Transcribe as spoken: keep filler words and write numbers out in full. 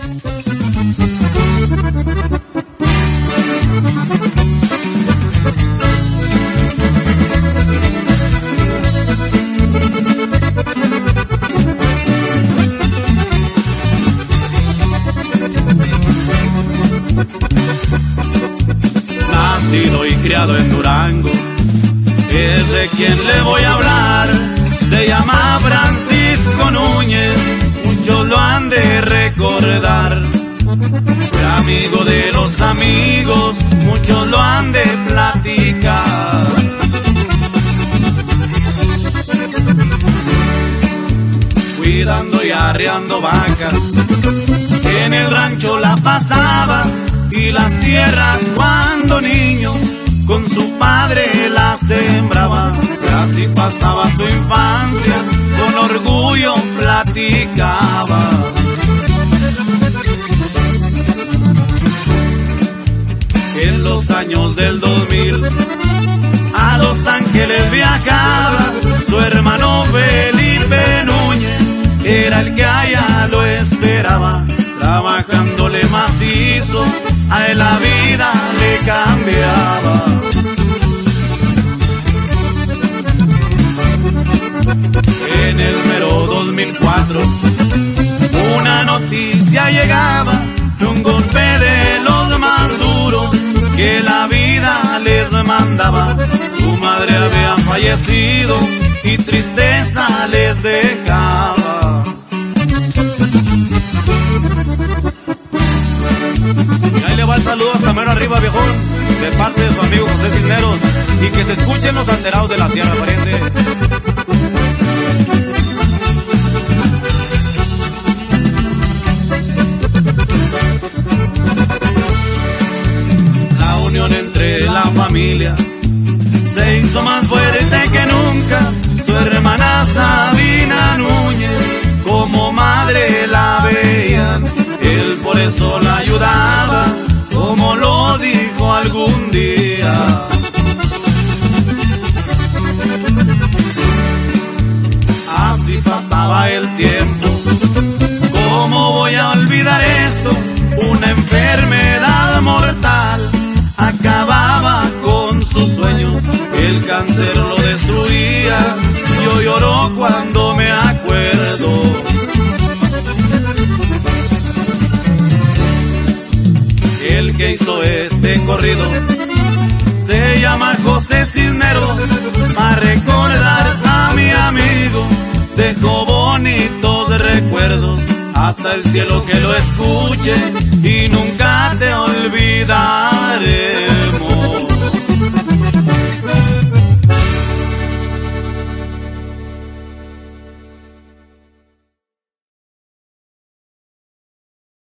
Nacido y criado en Durango, es de quien le voy a hablar. Se llama Francisco Núñez, muchos lo han de recordar. Fue amigo de los amigos, muchos lo han de platicar. Cuidando y arreando vacas, en el rancho la pasaba, y las tierras cuando niño con su padre la sembraba. Y así pasaba su infancia, con orgullo platicaba. En los años del dos mil a Los Ángeles viajaba su hermano Felipe Núñez, era el que allá lo esperaba. Trabajándole macizo, a él la vida le cambiaba. En el mero dos mil cuatro, una noticia llegaba de un golpe de los más duros que la vida les mandaba. Su madre había fallecido y tristeza les dejaba. Y ahí le va el saludo hasta mero arriba, viejón, de parte de su amigo José Cisneros, y que se escuchen los alterados de la Sierra Pariente. La unión entre la familia se hizo más fuerte que nunca. Su hermana Sabina Núñez como madre la veían, él por eso la ayudaba, como lo dijo algún día. Así pasaba el tiempo, ¿cómo voy a olvidar esto? Una enfermedad mortal acababa con sus sueños, el cáncer lo destruía. Yo lloro cuando me acuerdo. El que hizo este corrido se llama José Cisneros, para recordar a mi amigo dejó bonitos recuerdos. Hasta el cielo que lo escuche y nunca te olvides.